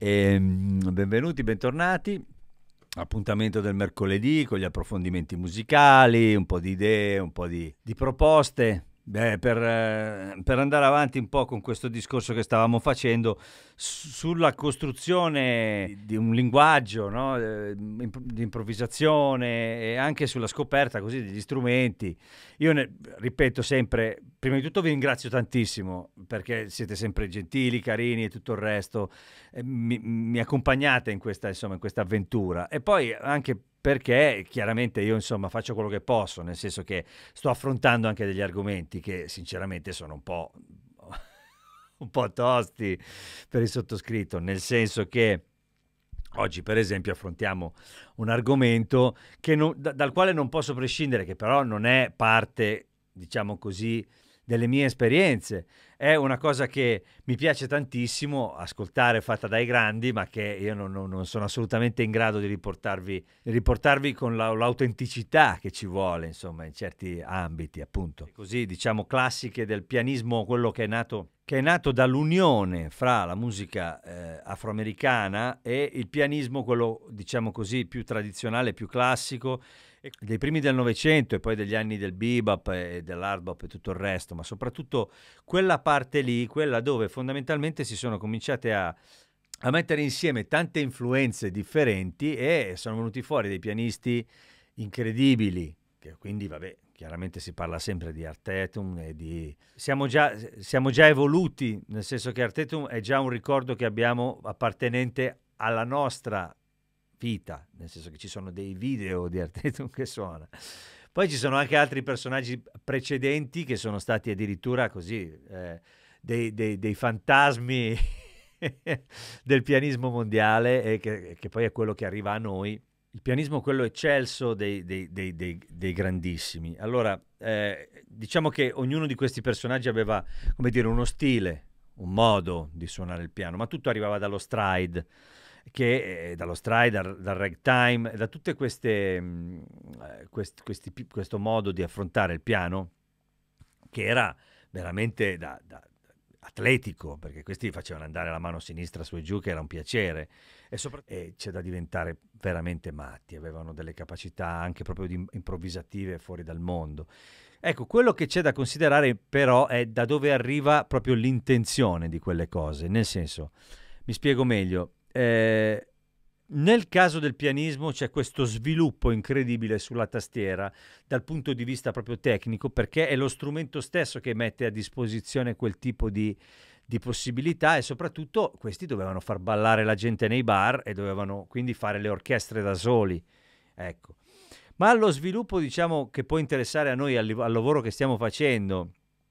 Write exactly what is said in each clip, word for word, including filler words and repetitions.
E, benvenuti, bentornati. Appuntamento del mercoledì con gli approfondimenti musicali, un po' di idee, un po' di, di proposte. Beh, per, eh, per andare avanti un po' con questo discorso che stavamo facendo su- sulla costruzione di un linguaggio, no? Eh, imp- di improvvisazione e anche sulla scoperta così degli strumenti. Io ne, ripeto sempre, prima di tutto vi ringrazio tantissimo perché siete sempre gentili, carini e tutto il resto, eh, mi, mi accompagnate in questa, insomma, in questa avventura e poi anche perché chiaramente io insomma faccio quello che posso, nel senso che sto affrontando anche degli argomenti che sinceramente sono un po', un po' tosti per il sottoscritto, nel senso che oggi per esempio affrontiamo un argomento che non, da, dal quale non posso prescindere, che però non è parte, diciamo così, delle mie esperienze. È una cosa che mi piace tantissimo ascoltare, fatta dai grandi, ma che io non, non- non sono assolutamente in grado di riportarvi, di riportarvi con la- l'autenticità che ci vuole, insomma, in certi ambiti, appunto. Così, diciamo, classiche del pianismo, quello che è nato, che è nato dall'unione fra la musica eh, afroamericana e il pianismo, quello, diciamo così, più tradizionale, più classico, dei primi del Novecento e poi degli anni del bebop e dell'hard bop e tutto il resto, ma soprattutto quella parte lì, quella dove fondamentalmente si sono cominciate a, a mettere insieme tante influenze differenti e sono venuti fuori dei pianisti incredibili, che quindi vabbè, chiaramente si parla sempre di Artetum e di... Siamo già, siamo già evoluti, nel senso che Artetum è già un ricordo che abbiamo appartenente alla nostra vita, nel senso che ci sono dei video di Artetum che suona. Poi ci sono anche altri personaggi precedenti che sono stati addirittura così, eh, dei, dei- dei fantasmi del pianismo mondiale e che, che poi è quello che arriva a noi. Il pianismo, quello eccelso dei, dei- dei- dei- dei grandissimi. Allora, eh, diciamo che ognuno di questi personaggi aveva, come dire, uno stile, un modo di suonare il piano, ma tutto arrivava dallo stride, che eh, dallo stride, dal, dal ragtime, da tutte queste, mh, eh, quest- questi pi- questo modo di affrontare il piano che era veramente da, da- atletico, perché questi facevano andare la mano sinistra su e giù, che era un piacere, e, sopra- e c'è da diventare veramente matti, avevano delle capacità anche proprio di improvvisative fuori dal mondo. Ecco, quello che c'è da considerare però è da dove arriva proprio l'intenzione di quelle cose, nel senso, mi spiego meglio, eh, nel caso del pianismo c'è questo sviluppo incredibile sulla tastiera dal punto di vista proprio tecnico, perché è lo strumento stesso che mette a disposizione quel tipo di, di possibilità e soprattutto questi dovevano far ballare la gente nei bar e dovevano quindi fare le orchestre da soli. Ecco. Ma lo sviluppo, diciamo, che può interessare a noi al, al lavoro che stiamo facendo,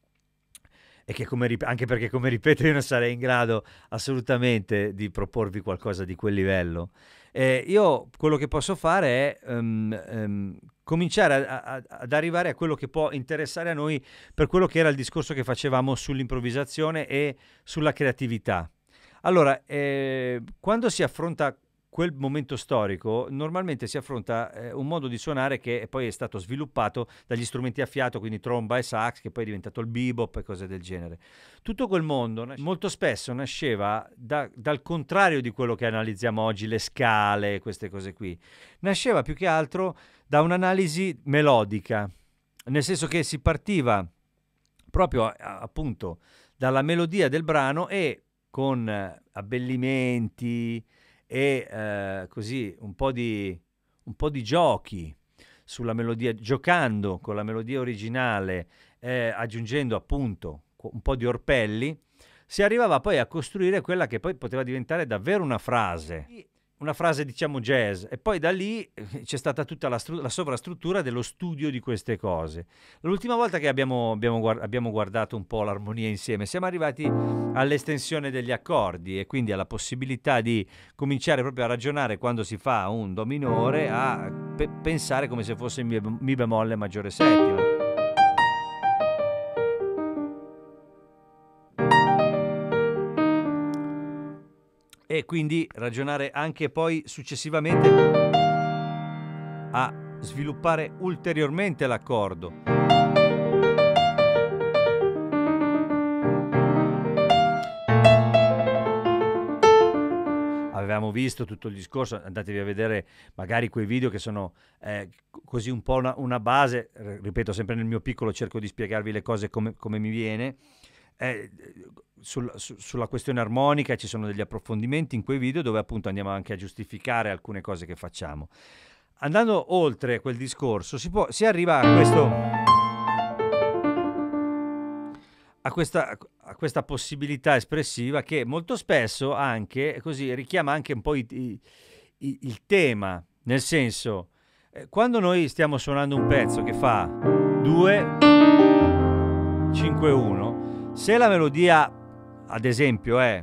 e che come, rip- anche perché, come ripeto, io non sarei in grado assolutamente di proporvi qualcosa di quel livello. Eh, io quello che posso fare è ehm, ehm, cominciare a- a- ad arrivare a quello che può interessare a noi per quello che era il discorso che facevamo sull'improvvisazione e sulla creatività. Allora, eh, quando si affronta quel momento storico, normalmente si affronta eh, un modo di suonare che poi è stato sviluppato dagli strumenti a fiato, quindi tromba e sax, che poi è diventato il bebop e cose del genere. Tutto quel mondo nas- molto spesso nasceva da- dal contrario di quello che analizziamo oggi, le scale, queste cose qui. Nasceva più che altro da un'analisi melodica, nel senso che si partiva proprio a- appunto dalla melodia del brano e con eh, abbellimenti e eh, così un po' di, un po' di giochi sulla melodia, giocando con la melodia originale, eh, aggiungendo appunto co- un po' di orpelli, si arrivava poi a costruire quella che poi poteva diventare davvero una frase, una frase diciamo jazz, e poi da lì eh, c'è stata tutta la, stru- la sovrastruttura dello studio di queste cose. L'ultima volta che abbiamo, abbiamo, guard- abbiamo guardato un po' l'armonia insieme, siamo arrivati all'estensione degli accordi e quindi alla possibilità di cominciare proprio a ragionare quando si fa un do minore, a pe- pensare come se fosse mi, mi bemolle maggiore settima. E quindi ragionare anche poi successivamente a sviluppare ulteriormente l'accordo. avevamo visto tutto il discorso, andatevi a vedere magari quei video che sono eh, così un po' una, una base, ripeto, sempre nel mio piccolo cerco di spiegarvi le cose come, come mi viene. Eh, sul, su, sulla questione armonica ci sono degli approfondimenti in quei video dove appunto andiamo anche a giustificare alcune cose che facciamo. Andando oltre quel discorso si, può, si arriva a questo a questa, a questa possibilità espressiva che molto spesso anche così richiama anche un po' i, i, i, il tema, nel senso eh, quando noi stiamo suonando un pezzo che fa due cinque uno, se la melodia ad esempio è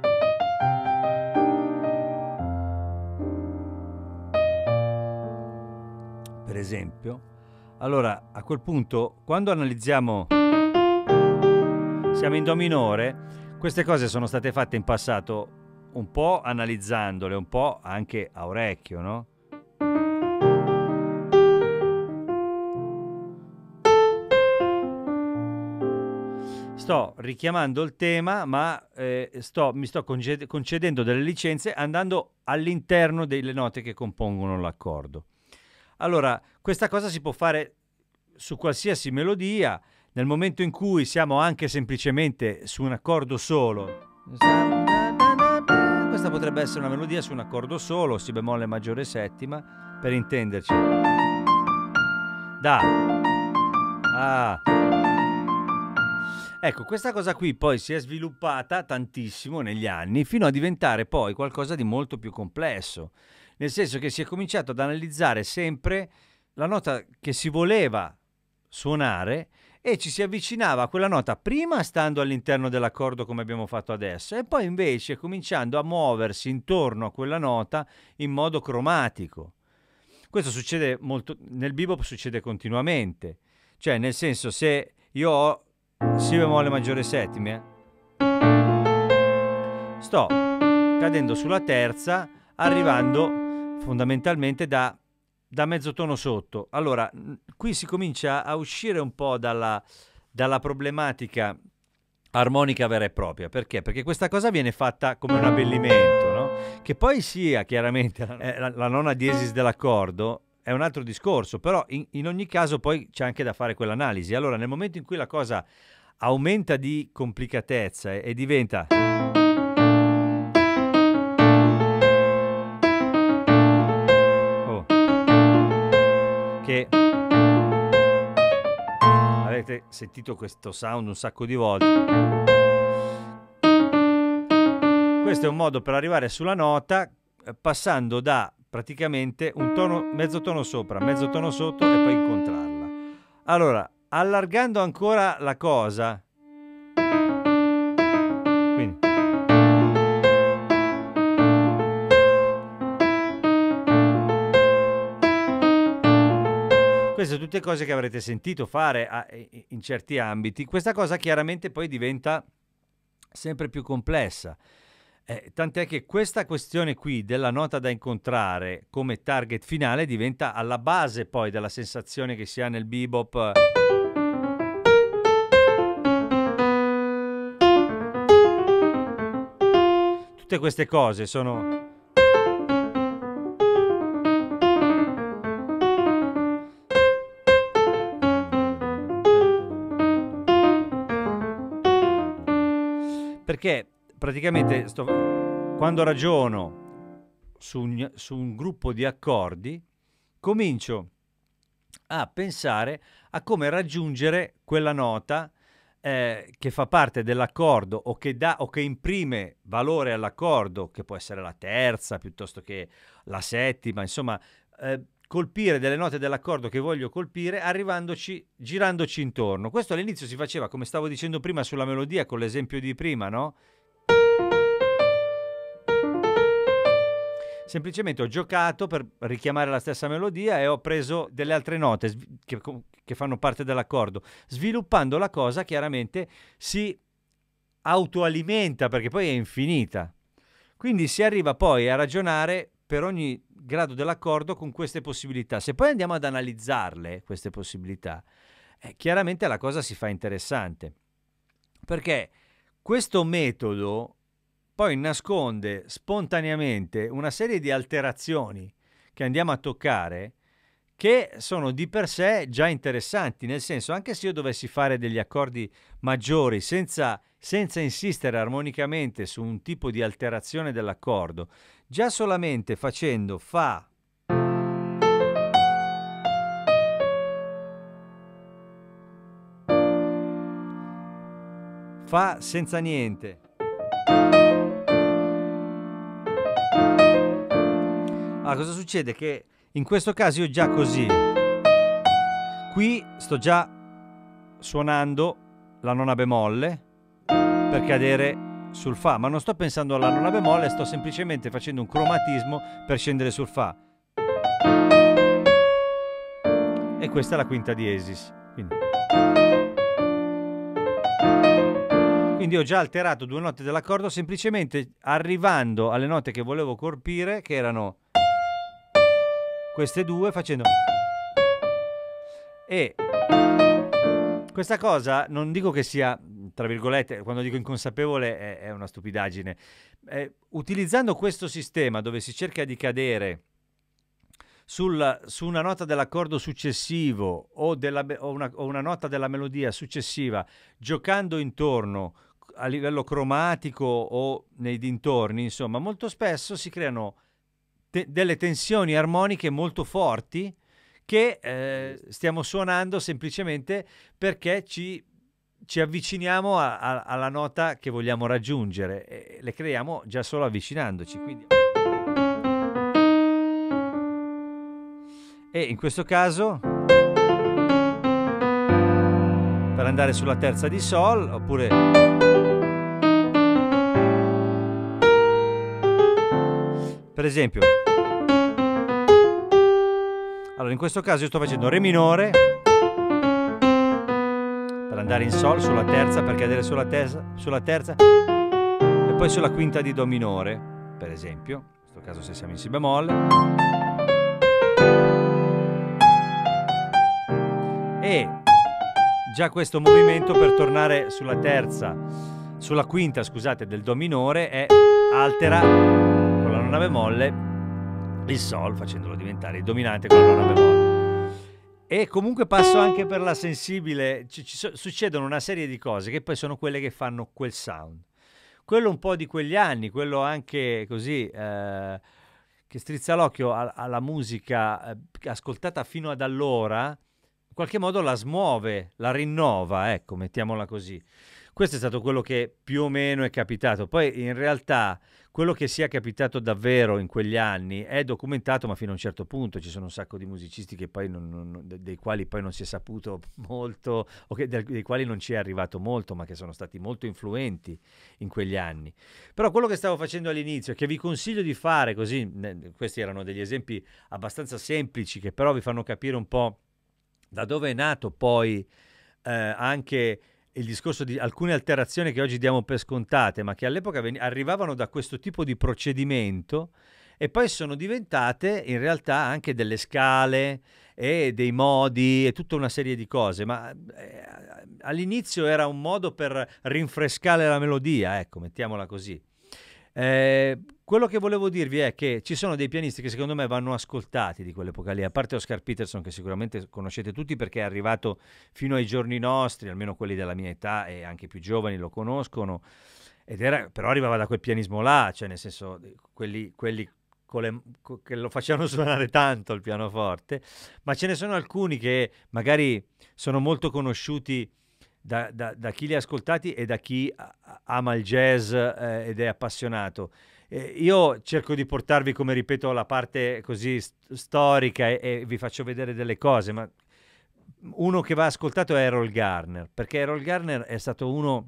per esempio, allora a quel punto quando analizziamo siamo in do minore, queste cose sono state fatte in passato un po' analizzandole, un po' anche a orecchio, no? Sto richiamando il tema, ma eh, sto, mi sto conced- concedendo delle licenze andando all'interno delle note che compongono l'accordo. Allora, questa cosa si può fare su qualsiasi melodia. Nel momento in cui siamo anche semplicemente su un accordo solo, questa potrebbe essere una melodia su un accordo solo, si bemolle maggiore settima, per intenderci. Da, A. Ecco, questa cosa qui poi si è sviluppata tantissimo negli anni, fino a diventare poi qualcosa di molto più complesso, nel senso che si è cominciato ad analizzare sempre la nota che si voleva suonare e ci si avvicinava a quella nota prima stando all'interno dell'accordo come abbiamo fatto adesso e poi invece cominciando a muoversi intorno a quella nota in modo cromatico. Questo succede molto, nel bebop succede continuamente, cioè nel senso se io ho si bemolle maggiore settima, sto cadendo sulla terza arrivando fondamentalmente da da mezzo tono sotto. Allora, qui si comincia a uscire un po' dalla, dalla problematica armonica vera e propria. Perché? Perché questa cosa viene fatta come un abbellimento, no? Che poi sia chiaramente la, la, la nona diesis dell'accordo è un altro discorso, però in, in ogni caso poi c'è anche da fare quell'analisi. Allora, nel momento in cui la cosa aumenta di complicatezza e, e diventa... che avete sentito questo sound un sacco di volte. Questo è un modo per arrivare sulla nota passando da praticamente un tono, mezzo tono sopra, mezzo tono sotto e poi incontrarla. Allora, allargando ancora la cosa, quindi queste sono tutte cose che avrete sentito fare a, in certi ambiti. Questa cosa chiaramente poi diventa sempre più complessa. Eh, tant'è che questa questione qui della nota da incontrare come target finale diventa alla base poi della sensazione che si ha nel bebop. Tutte queste cose sono... Perché praticamente sto, quando ragiono su un, su un gruppo di accordi comincio a pensare a come raggiungere quella nota eh, che fa parte dell'accordo o che dà o che imprime valore all'accordo, che può essere la terza piuttosto che la settima, insomma eh, colpire delle note dell'accordo che voglio colpire arrivandoci, girandoci intorno. Questo all'inizio si faceva, come stavo dicendo prima sulla melodia con l'esempio di prima, no? Semplicemente ho giocato per richiamare la stessa melodia e ho preso delle altre note che, che fanno parte dell'accordo. Sviluppando la cosa chiaramente si autoalimenta perché poi è infinita. Quindi si arriva poi a ragionare per ogni grado dell'accordo con queste possibilità. Se poi andiamo ad analizzarle, queste possibilità, eh, chiaramente la cosa si fa interessante. Perché questo metodo poi nasconde spontaneamente una serie di alterazioni che andiamo a toccare, che sono di per sé già interessanti, nel senso, anche se io dovessi fare degli accordi maggiori senza, senza insistere armonicamente su un tipo di alterazione dell'accordo, già solamente facendo Fa, Fa senza niente, allora cosa succede? Che in questo caso io già così, qui sto già suonando la nona bemolle per cadere sul Fa, ma non sto pensando alla nona bemolle, sto semplicemente facendo un cromatismo per scendere sul Fa. E questa è la quinta diesis. Quindi, Quindi ho già alterato due note dell'accordo semplicemente arrivando alle note che volevo colpire, che erano queste due, facendo, e questa cosa non dico che sia, tra virgolette, quando dico inconsapevole è, è una stupidaggine, eh, utilizzando questo sistema dove si cerca di cadere sul, su una nota dell'accordo successivo o, della, o, una, o una nota della melodia successiva, giocando intorno a livello cromatico o nei dintorni, insomma, molto spesso si creano Te- delle tensioni armoniche molto forti che eh, stiamo suonando semplicemente perché ci, ci avviciniamo a, a, alla nota che vogliamo raggiungere, e le creiamo già solo avvicinandoci. Quindi... E in questo caso, per andare sulla terza di Sol, oppure... Per esempio, allora in questo caso io sto facendo Re minore per andare in Sol sulla terza, per cadere sulla, terza, sulla terza e poi sulla quinta di Do minore, per esempio, in questo caso se siamo in Si bemolle, e già questo movimento per tornare sulla terza, sulla quinta, scusate, del Do minore è altera la nona bemolle il Sol, facendolo diventare il dominante con la nona bemolle. E comunque passo anche per la sensibile, ci, ci so, succedono una serie di cose che poi sono quelle che fanno quel sound, quello un po' di quegli anni, quello anche così eh, che strizza l'occhio a, alla musica eh, ascoltata fino ad allora, in qualche modo la smuove, la rinnova, ecco, mettiamola così. Questo è stato quello che più o meno è capitato. Poi in realtà quello che sia capitato davvero in quegli anni è documentato, ma fino a un certo punto. Ci sono un sacco di musicisti che poi non, non, dei quali poi non si è saputo molto, o che, dei quali non ci è arrivato molto, ma che sono stati molto influenti in quegli anni. Però quello che stavo facendo all'inizio, che vi consiglio di fare così, questi erano degli esempi abbastanza semplici che però vi fanno capire un po' da dove è nato poi eh, anche il discorso di alcune alterazioni che oggi diamo per scontate, ma che all'epoca arrivavano da questo tipo di procedimento e poi sono diventate in realtà anche delle scale e dei modi e tutta una serie di cose, ma eh, all'inizio era un modo per rinfrescare la melodia, ecco, mettiamola così. Eh, quello che volevo dirvi è che ci sono dei pianisti che secondo me vanno ascoltati di quell'epoca lì, a parte Oscar Peterson, che sicuramente conoscete tutti perché è arrivato fino ai giorni nostri, almeno quelli della mia età e anche più giovani lo conoscono, ed era, però arrivava da quel pianismo là, cioè nel senso quelli, quelli con le, con, che lo facevano suonare tanto il pianoforte, ma ce ne sono alcuni che magari sono molto conosciuti Da, da, da chi li ha ascoltati e da chi ama il jazz eh, ed è appassionato. Eh, io cerco di portarvi, come ripeto, la parte così st- storica e, e vi faccio vedere delle cose, ma uno che va ascoltato è Errol Garner, perché Errol Garner è stato uno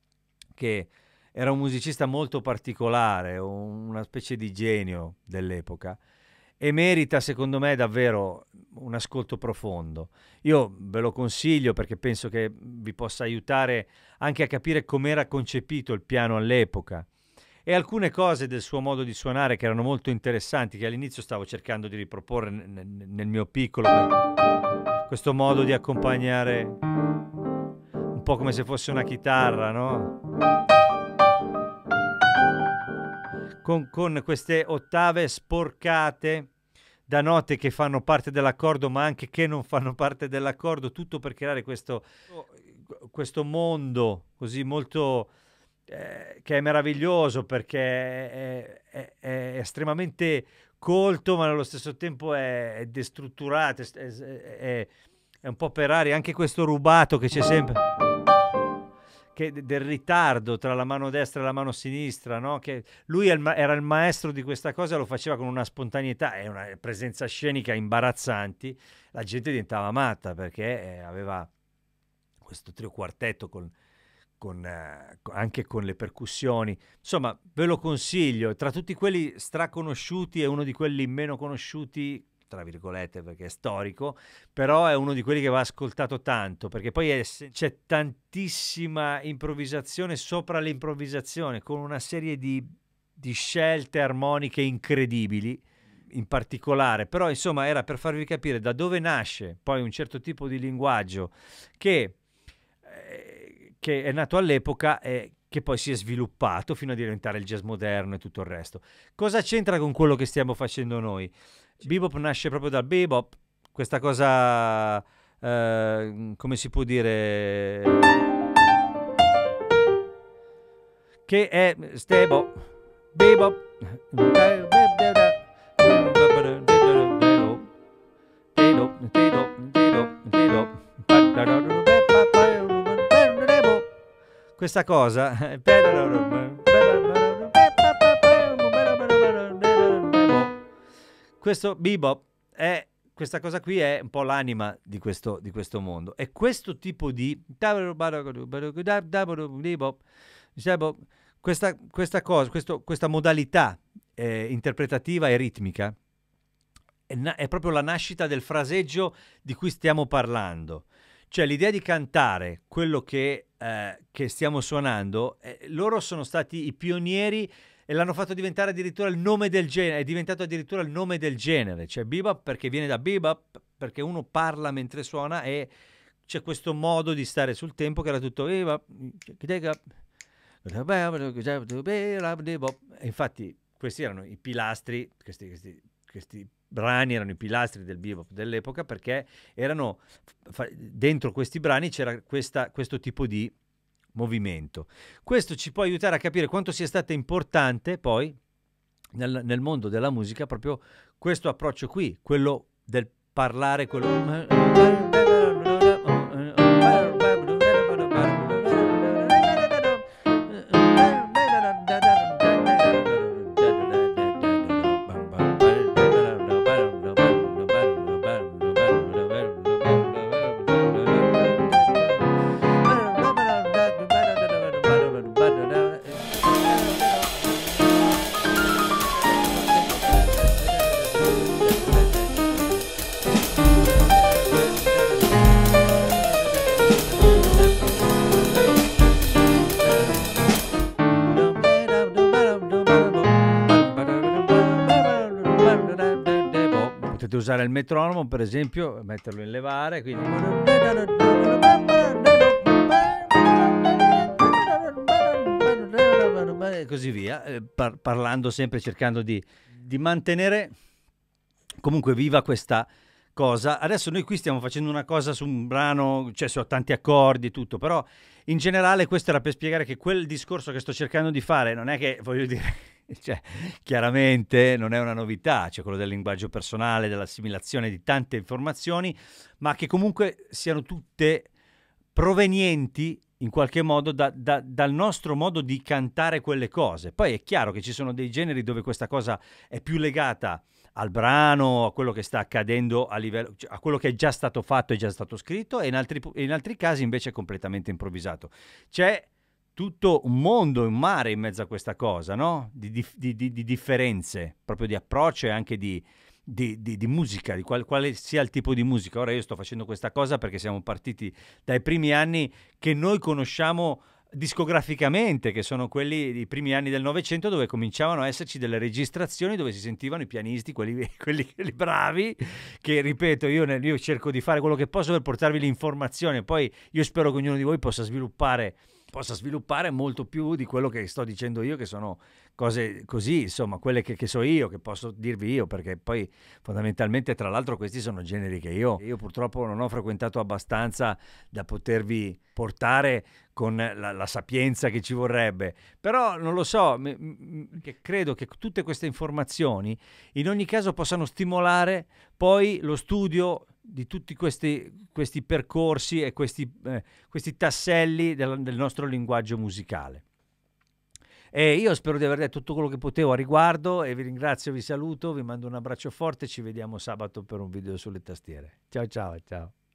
che era un musicista molto particolare, una specie di genio dell'epoca, e merita secondo me davvero un ascolto profondo. Io ve lo consiglio perché penso che vi possa aiutare anche a capire com'era concepito il piano all'epoca e alcune cose del suo modo di suonare che erano molto interessanti, che all'inizio stavo cercando di riproporre nel mio piccolo, questo modo di accompagnare un po' come se fosse una chitarra, no? con, con queste ottave sporcate da note che fanno parte dell'accordo ma anche che non fanno parte dell'accordo, tutto per creare questo, questo mondo così molto eh, che è meraviglioso, perché è, è, è estremamente colto ma nello stesso tempo è, è destrutturato, è, è, è un po' per aria, anche questo rubato che c'è sempre, che del ritardo tra la mano destra e la mano sinistra, no? Che lui era il maestro di questa cosa, lo faceva con una spontaneità e una presenza scenica imbarazzanti. La gente diventava matta perché aveva questo trio quartetto con, con, eh, anche con le percussioni. Insomma, ve lo consiglio. Tra tutti quelli straconosciuti è uno di quelli meno conosciuti, tra virgolette, perché è storico, però è uno di quelli che va ascoltato tanto, perché poi è, c'è tantissima improvvisazione sopra l'improvvisazione, con una serie di, di scelte armoniche incredibili, in particolare. Però insomma era per farvi capire da dove nasce poi un certo tipo di linguaggio che, eh, che è nato all'epoca e che poi si è sviluppato fino a diventare il jazz moderno e tutto il resto. Cosa c'entra con quello che stiamo facendo noi? Bebop nasce proprio dal bebop, questa cosa, eh, come si può dire, che è stebo, bebop, questa cosa, questo bebop è, questa cosa qui è un po' l'anima di questo, di questo mondo, e questo tipo di questa, questa cosa, questo, questa modalità eh, interpretativa e ritmica è, na- è proprio la nascita del fraseggio di cui stiamo parlando. Cioè l'idea di cantare quello che, eh, che stiamo suonando, eh, loro sono stati i pionieri e l'hanno fatto diventare addirittura il nome del genere, è diventato addirittura il nome del genere, cioè bebop perché viene da bebop, perché uno parla mentre suona e c'è questo modo di stare sul tempo che era tutto bebop. E infatti questi erano i pilastri, questi, questi, questi brani erano i pilastri del bebop dell'epoca, perché erano dentro questi brani c'era questa, questo tipo di movimento. Questo ci può aiutare a capire quanto sia stato importante poi nel, nel mondo della musica proprio questo approccio qui, quello del parlare, quello usare il metronomo, per esempio, metterlo in levare, quindi e così via, eh, par- parlando sempre, cercando di, di mantenere comunque viva questa cosa. Adesso noi qui stiamo facendo una cosa su un brano, cioè su tanti accordi e tutto, però in generale questo era per spiegare che quel discorso che sto cercando di fare non è che, voglio dire, cioè, chiaramente non è una novità, cioè quello del linguaggio personale, dell'assimilazione di tante informazioni, ma che comunque siano tutte provenienti in qualche modo da, da, dal nostro modo di cantare quelle cose. Poi è chiaro che ci sono dei generi dove questa cosa è più legata al brano, a quello che sta accadendo a livello, cioè a quello che è già stato fatto e già stato scritto, e in altri, in altri casi invece è completamente improvvisato. C'è tutto un mondo, un mare in mezzo a questa cosa, no? Di, di, di, di differenze, proprio di approccio e anche di, di, di, di musica, di qual, quale sia il tipo di musica. Ora io sto facendo questa cosa perché siamo partiti dai primi anni che noi conosciamo discograficamente, che sono quelli dei primi anni del Novecento, dove cominciavano a esserci delle registrazioni dove si sentivano i pianisti, quelli, quelli, quelli bravi, che ripeto, io, nel, io cerco di fare quello che posso per portarvi l'informazione, poi io spero che ognuno di voi possa sviluppare possa sviluppare molto più di quello che sto dicendo io, che sono cose così, insomma, quelle che, che so io, che posso dirvi io, perché poi fondamentalmente, tra l'altro, questi sono generi che io, io purtroppo non ho frequentato abbastanza da potervi portare con la, la sapienza che ci vorrebbe. Però non lo so, m- m- che credo che tutte queste informazioni in ogni caso possano stimolare poi lo studio di tutti questi, questi percorsi e questi, eh, questi tasselli del, del nostro linguaggio musicale. E io spero di aver detto tutto quello che potevo a riguardo e vi ringrazio, vi saluto, vi mando un abbraccio forte, ci vediamo sabato per un video sulle tastiere. Ciao ciao ciao.